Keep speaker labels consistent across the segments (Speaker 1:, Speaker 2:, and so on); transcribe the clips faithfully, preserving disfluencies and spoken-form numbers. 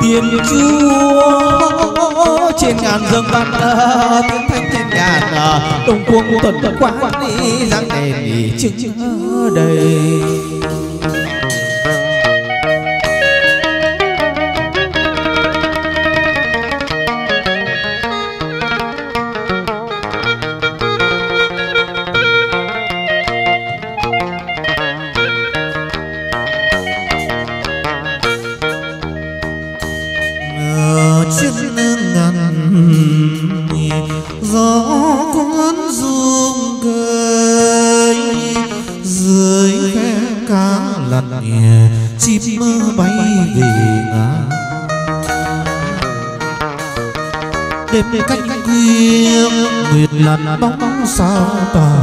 Speaker 1: Tiên chúa trên ngàn dâng văn tiếng thanh trên ngàn đông cuồng tuần quán đi giang đèn đi chứng đầy.
Speaker 2: Gió cuốn rung cây dưới khe cá lặn nhẹ, chim mơ bay về ngả. Đêm cánh khuya nguyệt lặn bóng sao tỏa.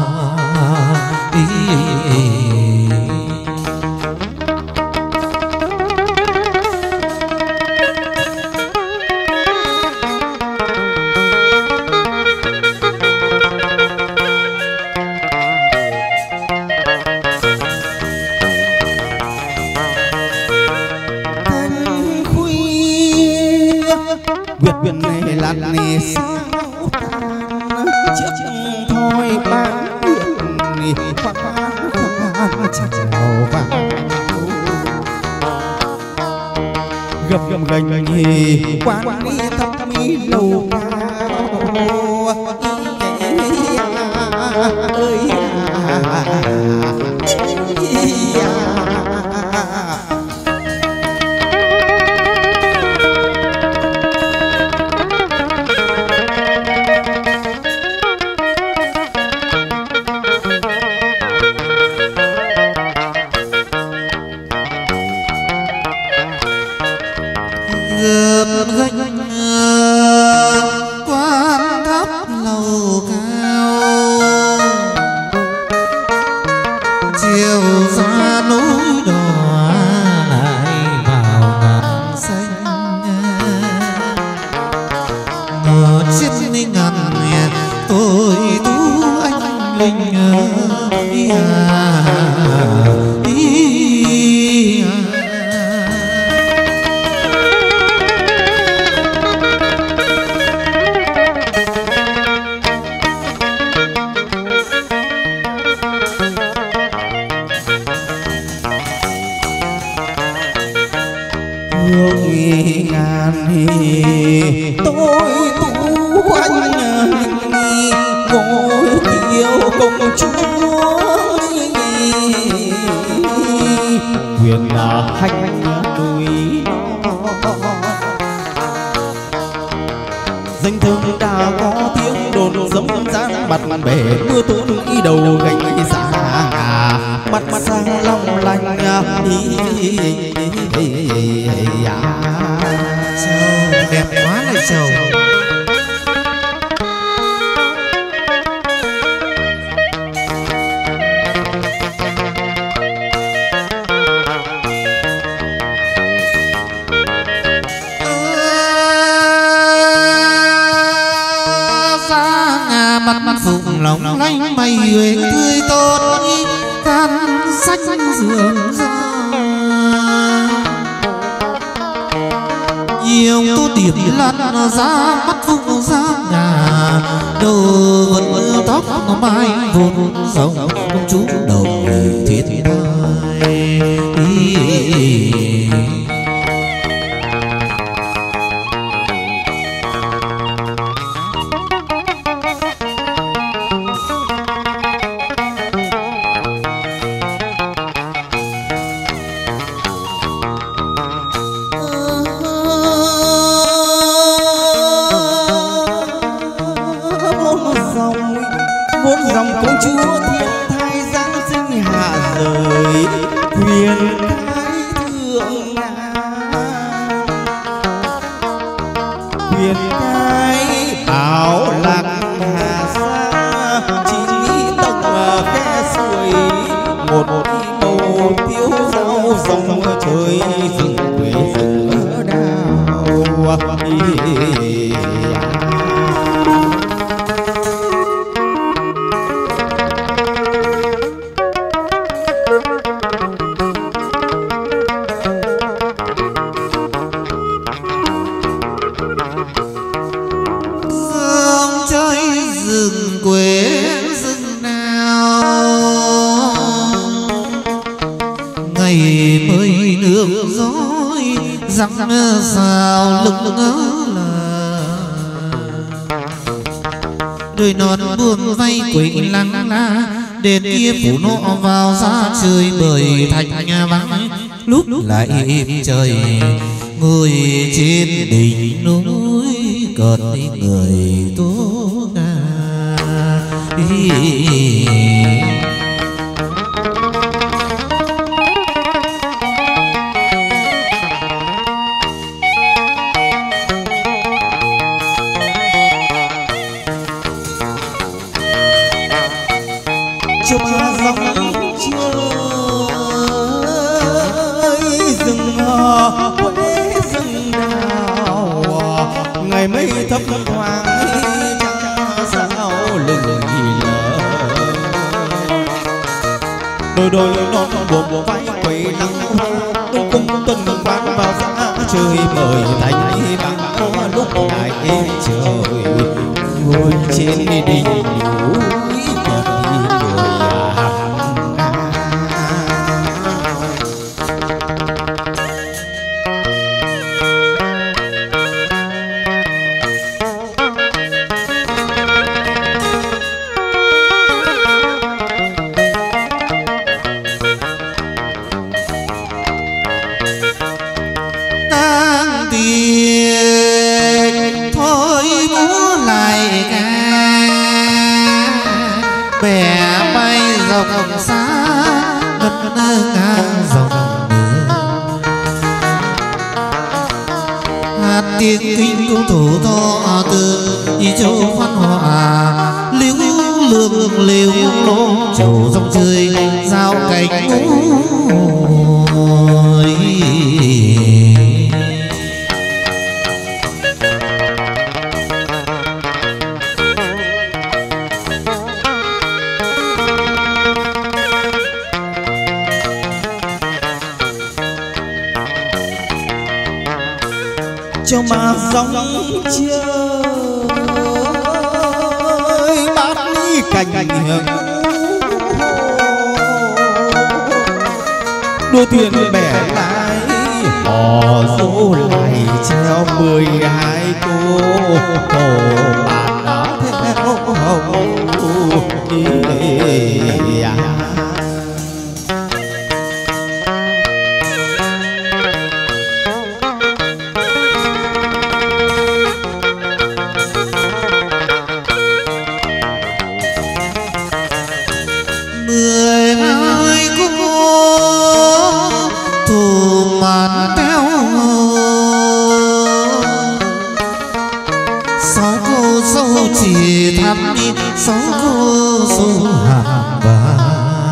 Speaker 1: Việt này lặn nè sao tan chiếc thôi bán Việt khoan khoan chào vàng gập gập gành hề quán đi thắp mi lầu cao ơi
Speaker 2: quan tháp lầu cao chiều ra núi đỏ lại vào ngàn xanh ngờ chiếc ni ngàn nhẹ tôi tú anh linh ý à ý à.
Speaker 1: hương ngàn hề tôi tú anh ngồi kiều công chúa huyền là hành núi danh thương đã có tiếng đồn dẫm dáng mặt bể mưa tốn y đầu gánh xa mặt mặt sang long lanh
Speaker 2: Châu đẹp quá này Châu. Mặt mặt phụng lòng lanh mây huệ tươi tốt can sách giường ra nhiều tô điểm lăn ra mắt phụng ra nhà đầu vẫn tóc mai vụn rồng công chúa đầu thiết thai.
Speaker 1: vốn dòng công chúa thiên thai giáng sinh hạ rời huyền cái thượng ngàn huyền cái áo lạc hà sa chỉ tầng khe suối một bầu tiêu rau dòng trời rừng quê rừng đào.
Speaker 2: răng sao lưng là đôi non buông vay quỷ lăng la đền kia phủ nọ vào ra trời bởi thành nhà vắng lúc lại im trời người trên đỉnh núi còn người tố nga.
Speaker 1: cho ba dòng chơi rừng quê rừng đào ngày mây thấp thoáng trăng sao lưng lờ đôi đôi non buồn vai quay nắng đôi cung tuần quán vào giá trời mời thành băng lúc lại trời ngồi trên đỉnh núi tiếng kinh cung thủ to từ đi châu văn hòa liễu lương liễu lô trầu dòng chơi giao cánh ngồi cho mà dòng chơi bát ly cảnh hưởng đua thuyền bẻ lái hò dỗ lại treo mười hai cô hồ bạn đã theo hồng
Speaker 2: sáu cô số hàng vàng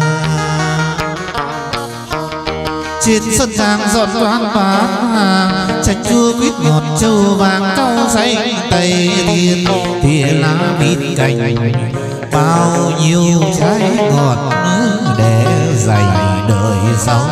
Speaker 2: trên sân giang dọn đoán bán hàng chạch chua quýt ngọt trâu vàng cau xanh tây thiên thì lá mít cành bao nhiêu trái ngọt để dành đời sau.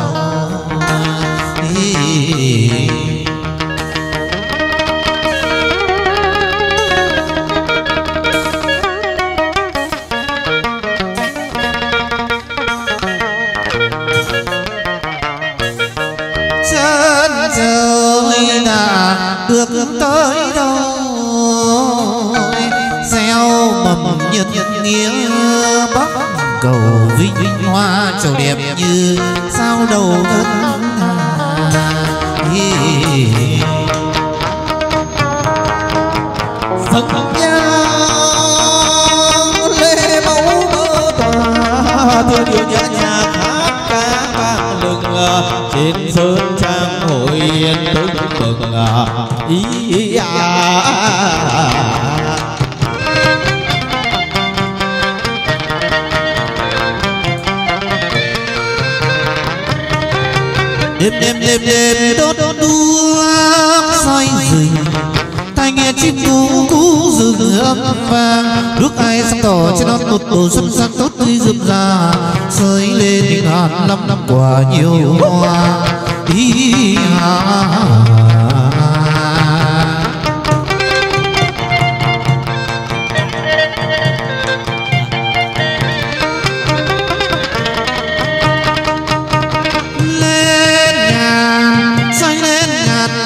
Speaker 2: Được tới đâu gieo mầm nhân nghĩa bắc cầu vinh hoa trầu đẹp như sao đầu ngân
Speaker 1: phật nhang lê mẫu mơ tòa thương yêu nhã nhạc hát ca vang lừng trên sơn trang hội yên tưng mừng ý à.
Speaker 2: đêm đêm đêm đêm đốt đuốc soi rừng tai nghe chim cú cú rừng âm vang nước ai sáng tỏ trên non một bầu xuân sang tốt tươi rực rà sới lên những hạt năm năm quả nhiều hoa ý à.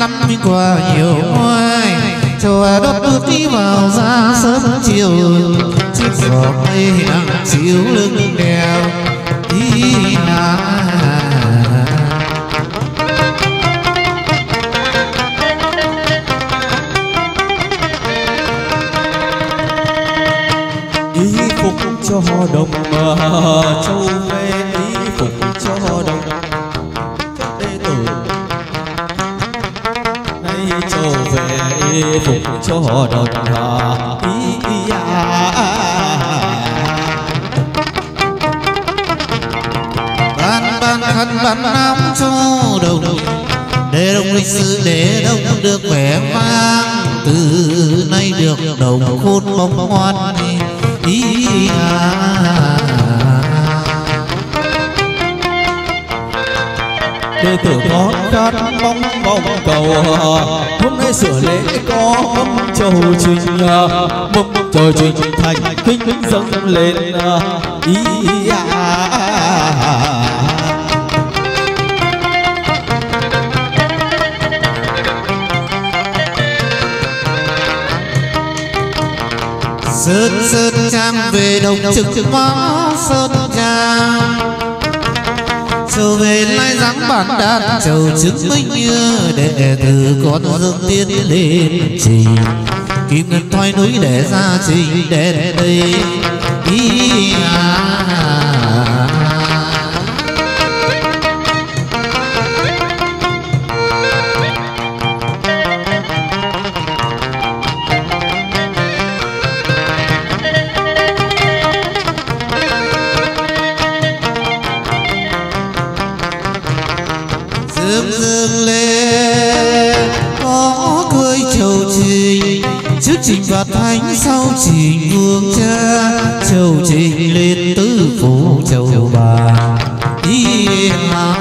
Speaker 2: năm qua nhiều hoài cho đất nước đi vào ra sớm chiều chiếc gió mây nắng chiếu lưng đèo đi à.
Speaker 1: Ý phục cho đồng châu về ý phục cho đồng đệ tử nay châu về ý phục cho đồng ý à.
Speaker 2: Ban ban khăn ban năm cho đồng để đồng lịch sử để đồng được vẻ vang từ nay được đồng khôn bóng ngoan ý à.
Speaker 1: Đệ tử con khát mong mong cầu hôm nay sửa lễ có mâm châu trình mâm châu trình thành kính dâng lên ý à.
Speaker 2: Sơn sơn trang về đồng trực phó sơn trang trở về lai dáng bản đàn chầu chứng minh như đệ tử con dương tiên lên trình kim ngân thoái núi để ra trình đến đây ý à. Dương dương lên có cười chầu trình trước trình và thánh sau trình vương cha chầu trình lên tứ phủ chầu bà ý à.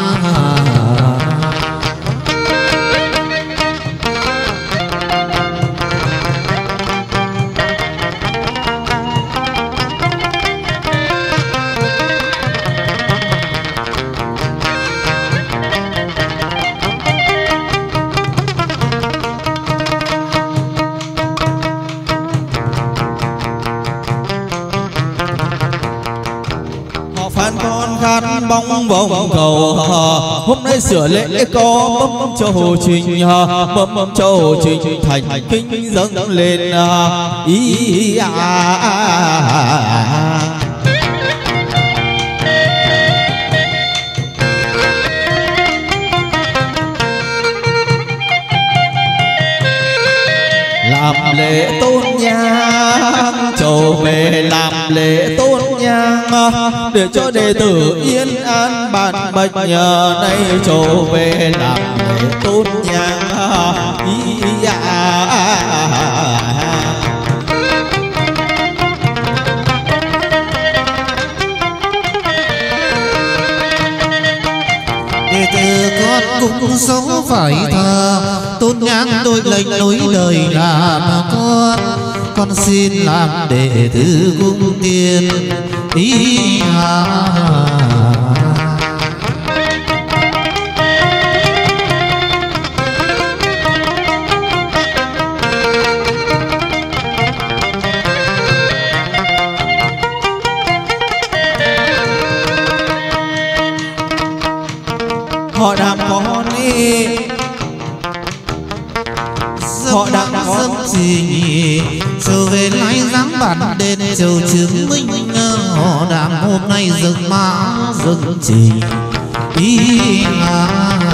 Speaker 1: Phan con khát bóng bóng cầu hôm nay sửa lễ có mâm châu trình mâm châu trình thành kính dâng lên ý à. Làm lễ tôn nhang châu về làm lễ tôn nhang để cho đệ tử yên an bản mệnh nay châu về làm lễ tôn nhang ý à.
Speaker 2: Đệ tử con cũng sống phải thờ tôn nhang đôi lệnh nối đời làm con con xin làm đệ tử cung tiên ý à.
Speaker 1: Họ đàm con đi
Speaker 2: họ đang dâm gì trở về lái dáng bản đền chầu chứng minh họ đàm hôm nay dừng mã dừng chỉ ý à.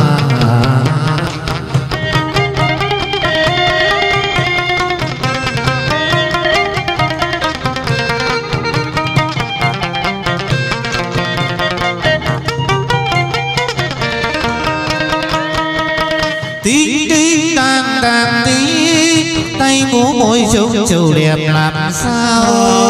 Speaker 2: tí tí tang tang tí tay múa môi trống trầu đẹp làm sao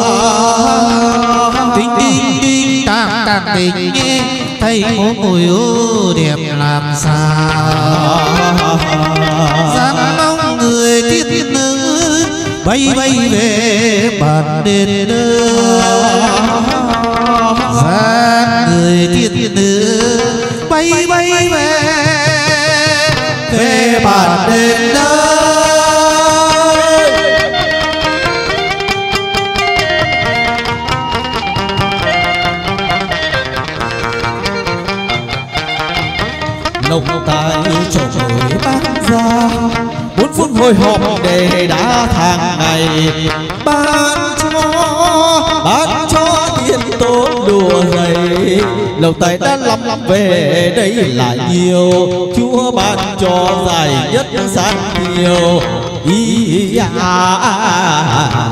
Speaker 2: tí tí tí tang tang tình tay múa môi ô đẹp làm sao dáng bóng người thiết nữ bay bay về bàn đền dáng người thiết nữ bay bay về
Speaker 1: về bàn đền phút phút hồi hộp để đã tháng ngày ban cho ban cho tiền tốt đùa dày lộc tài đã lắm về đây là nhiều Chúa ban cho dài nhất sáng nhiều ý à.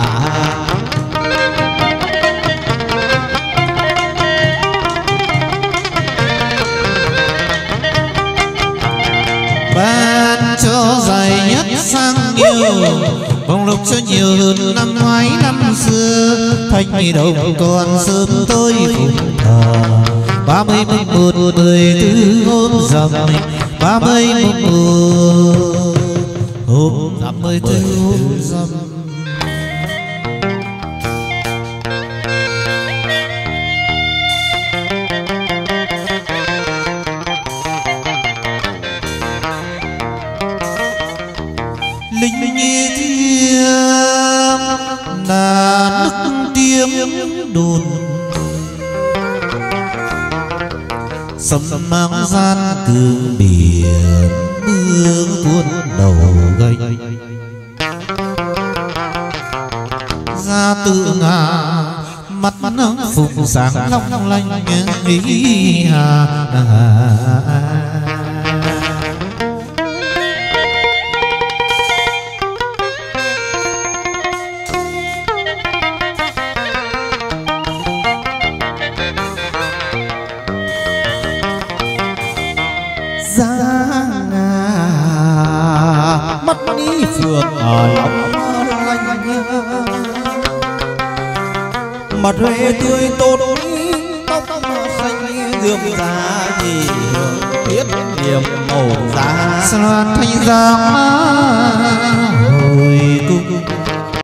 Speaker 2: ban cho dài nhất sang nhiều bông lộc cho nhiều hơn năm ngoái năm xưa thanh đồng còn sớm tôi phụng thờ ba mươi mùng một mười tư hôm rằm ba mươi mùng một hôm rằm mười tư hôm rằm linh nhi thiêng là nước tiếng đồn sấm mang gian cương biển mưa cuốn đầu gầy ra tự ngã mắt nắng phụng sáng long lanh ý hà
Speaker 1: mắt đi phượng ở lòng lanh mặt huệ tươi tốt tóc xanh dương da gì biết điểm màu da
Speaker 2: xoan thanh giang hồi cung